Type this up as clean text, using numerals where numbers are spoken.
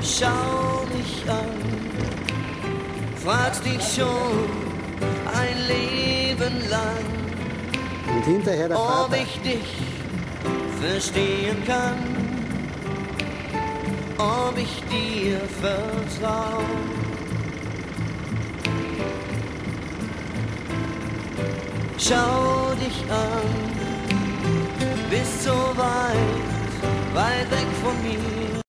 Schau mich an, fragst dich schon ein Leben lang, Und hinterher der ob Vater. ich dich verstehen kann, ob ich dir vertrau. Schau dich an, bist so weit, weit weg von mir.